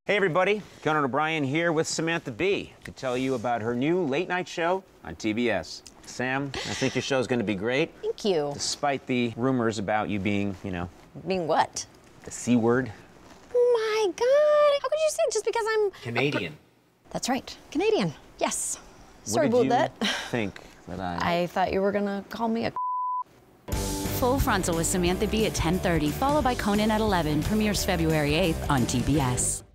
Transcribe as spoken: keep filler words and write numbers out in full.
Hey everybody, Conan O'Brien here with Samantha Bee to tell you about her new late night show on T B S. Sam, I think your show's gonna be great. Thank you. Despite the rumors about you being, you know... Being what? The C word. Oh my God, how could you say it just because I'm... Canadian. That's right, Canadian, yes. What Sorry did about you that. think that I... I thought you were gonna call me a... Full Frontal with Samantha Bee at ten thirty, followed by Conan at eleven, premieres February eighth on T B S.